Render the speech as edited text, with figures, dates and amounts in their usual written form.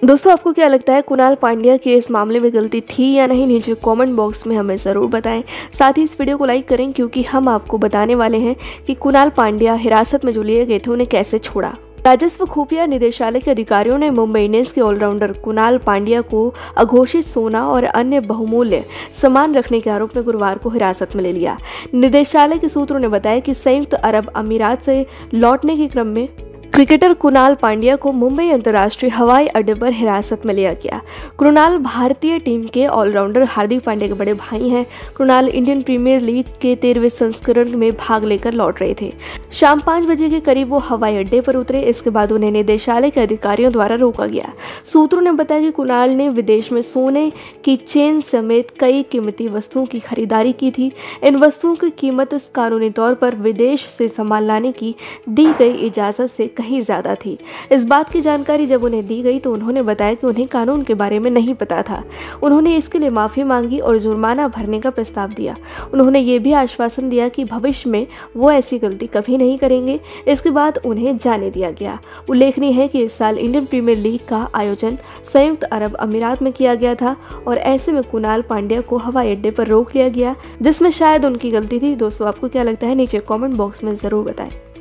दोस्तों, आपको क्या लगता है कुणाल पांड्या की इस मामले में गलती थी या नहीं? नीचे कमेंट बॉक्स में हमें ज़रूर बताएं। साथ ही इस वीडियो को लाइक करें क्योंकि हम आपको बताने वाले हैं कि कुणाल पांड्या हिरासत में जो लिए गए थे उन्हें कैसे छोड़ा। राजस्व खुफिया निदेशालय के अधिकारियों ने मुंबई इंडियंस के ऑलराउंडर कुणाल पांड्या को अघोषित सोना और अन्य बहुमूल्य सामान रखने के आरोप में गुरुवार को हिरासत में ले लिया। निदेशालय के सूत्रों ने बताया कि संयुक्त अरब अमीरात से लौटने के क्रम में क्रिकेटर कुणाल पांड्या को मुंबई अंतर्राष्ट्रीय हवाई अड्डे पर हिरासत में लिया गया। कुणाल भारतीय टीम के ऑलराउंडर हार्दिक पांड्या के बड़े भाई हैं। कुणाल इंडियन प्रीमियर लीग के 13वें संस्करण में भाग लेकर लौट रहे थे। शाम 5 बजे के करीब वो हवाई अड्डे पर उतरे। इसके बाद उन्हें निदेशालय के अधिकारियों द्वारा रोका गया। सूत्रों ने बताया कि कुणाल ने विदेश में सोने की चेन समेत कई कीमती वस्तुओं की खरीदारी की थी। इन वस्तुओं की कीमत कानूनी तौर पर विदेश से सामान लाने की दी गई इजाजत से कहीं ज्यादा थी। इस बात की जानकारी जब उन्हें दी गई तो उन्होंने बताया कि उन्हें कानून के बारे में नहीं पता था। उन्होंने इसके लिए माफी मांगी और जुर्माना भरने का प्रस्ताव दिया। उन्होंने ये भी आश्वासन दिया कि भविष्य में वो ऐसी गलती कभी नहीं करेंगे। इसके बाद उन्हें जाने दिया गया। उल्लेखनीय है कि इस साल इंडियन प्रीमियर लीग का आयोजन संयुक्त अरब अमीरात में किया गया था और ऐसे में कुणाल पांड्या को हवाई अड्डे पर रोक लिया गया, जिसमें शायद उनकी गलती थी। दोस्तों, आपको क्या लगता है? नीचे कमेंट बॉक्स में जरूर बताएं।